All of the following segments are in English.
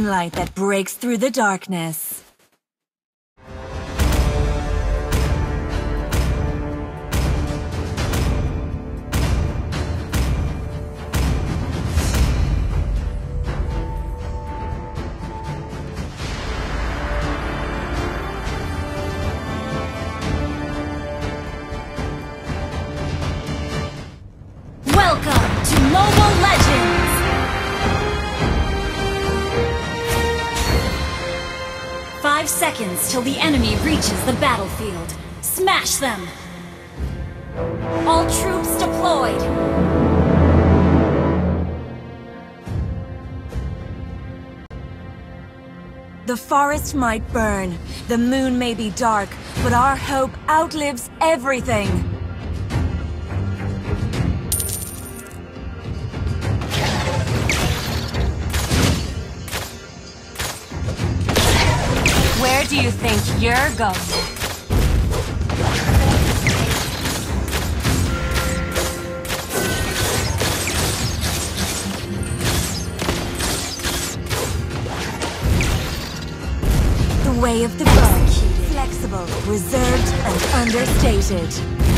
light that breaks through the darkness. Welcome to Mobile Legends! 5 seconds till the enemy reaches the battlefield. Smash them! All troops deployed! The forest might burn, the moon may be dark, but our hope outlives everything. Where do you think you're going? The way of the bow, flexible, reserved, and understated.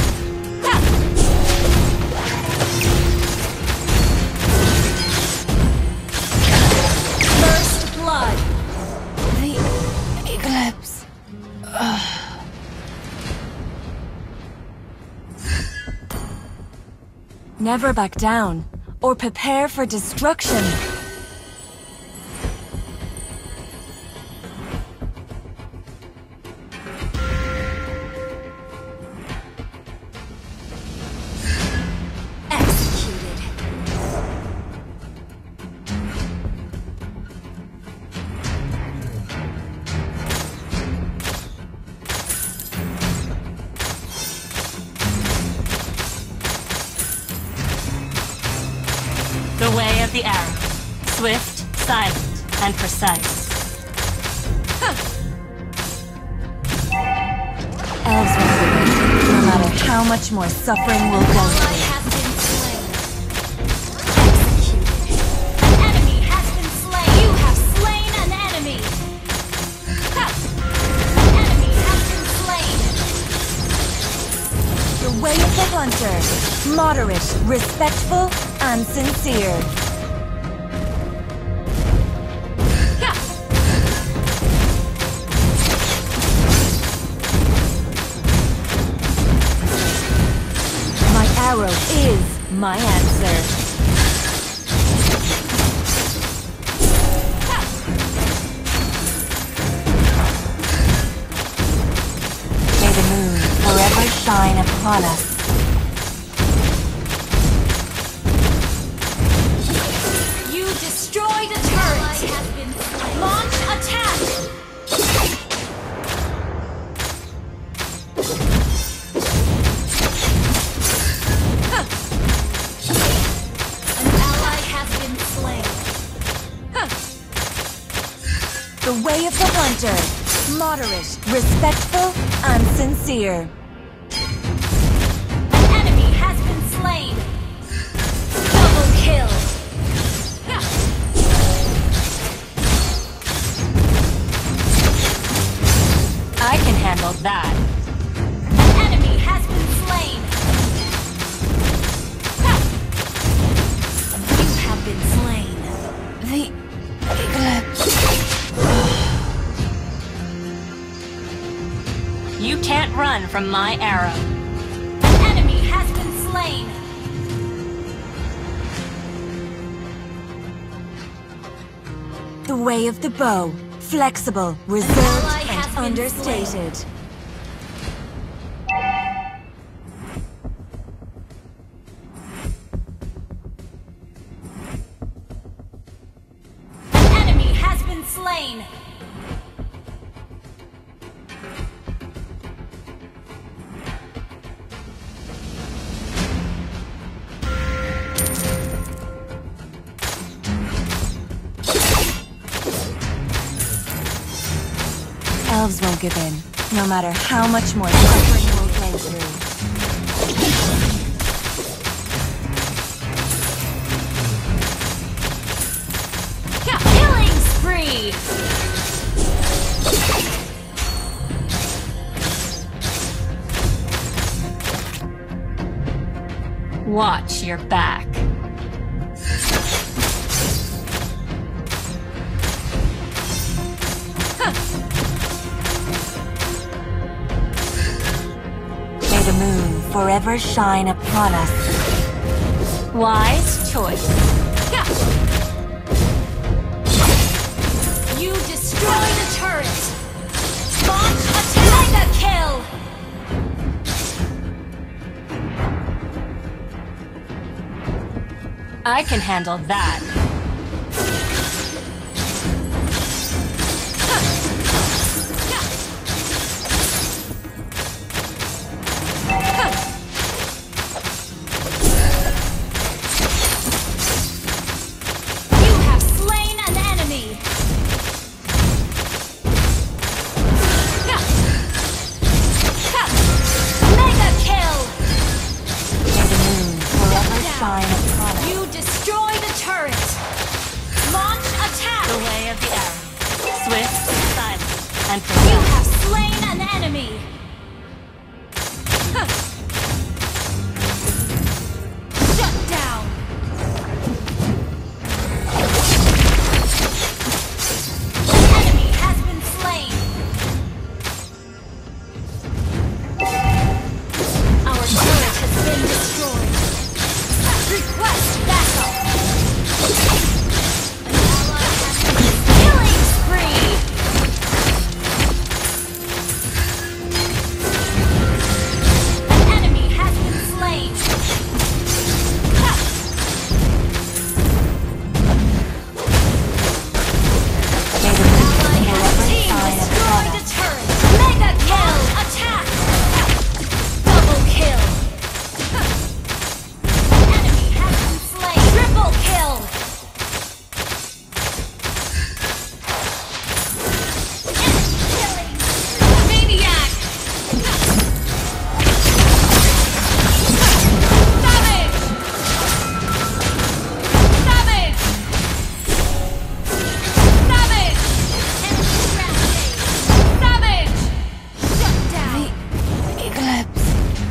First blood! The eclipse. Never back down, or prepare for destruction. The way of the arrow. Swift, silent, and precise. Elves will win, no matter how much more suffering will go through. The way of the hunter, moderate, respectful, and sincere. My arrow is my answer. May the moon forever shine upon us. You destroyed a turret! Launch attack! An ally has been slain. The way of the hunter, moderate, respectful, and sincere. An enemy has been slain. Double kill. I can handle that. An enemy has been slain. You have been slain. The eclipse. You can't run from my arrow. An enemy has been slain. The way of the bow, flexible, reserved, and understated. An enemy has been slain. Elves won't give in, no matter how much more suffering we'll go through. Killing spree! Watch your back. May the moon forever shine upon us. Wise choice. You destroy the turret. Launch attack! Mega kill! I can handle that. You have slain an enemy. Mega kill! May the moon forever shine upon us. You destroy the turret! Launch attack! The way of the arrow. Swift, silent, and You precise. have slain an enemy! Shut down! An enemy has been slain! Our turret has been destroyed! Request backup! An ally has been killing spree! An enemy has been slain! May the moon Ally has forever team shine upon destroyed a us. turret! Mega kill! Attack! Double kill! Enemy has been slain! Triple kill! Enemy killing! Maniac! Savage! Savage! Savage! Enemy rampage! Savage! Shut down! Eclipse.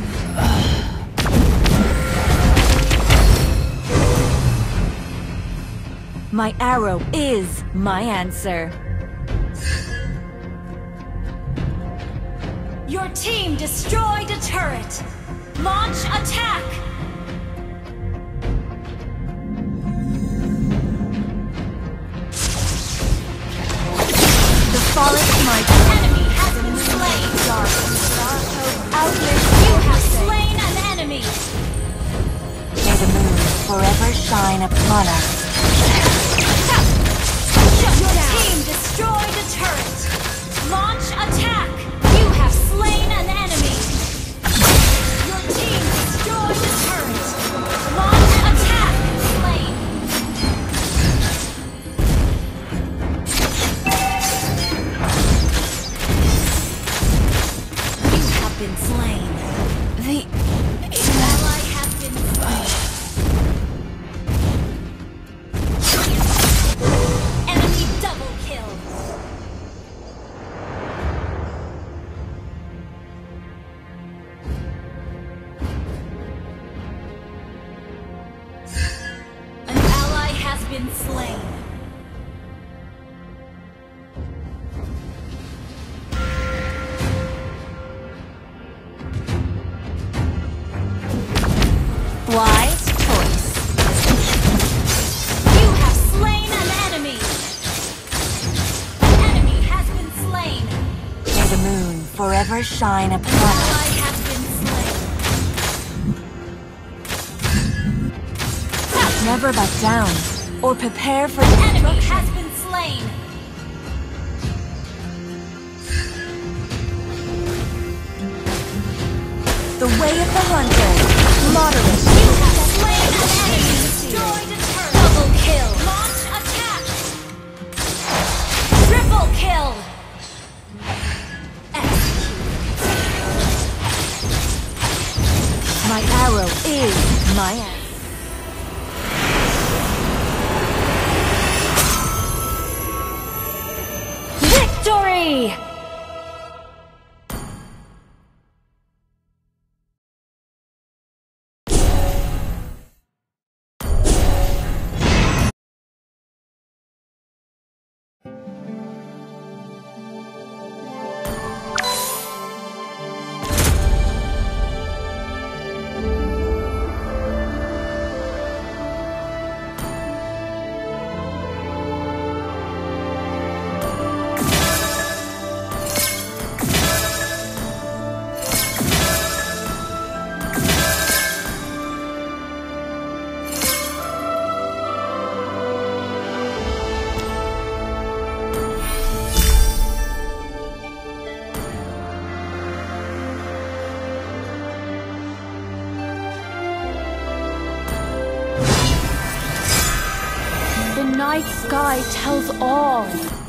My arrow is my answer. Your team destroyed a turret! Launch attack! The forest might Enemy has been slain! dark, but our hope outlives You have everything. slain an enemy! May the moon forever shine upon us. Your team destroyed a turret! Launch attack! You have slain an enemy! Your team destroyed a turret! Launch attack! Slain! You have been slain! The Ally has been slain! Enemy double kill! An ally has been slain. wise choice. You have slain an enemy. An enemy has been slain. May the moon forever shine upon An us. ally has been slain. Never back down, or prepare for An enemy destruction. has been slain. The way of the hunter, moderate. You have slain an enemy. Destroyed a turret. Double kill. Launch attack. Triple kill. Execute. My arrow is my answer. Victory! night sky tells all.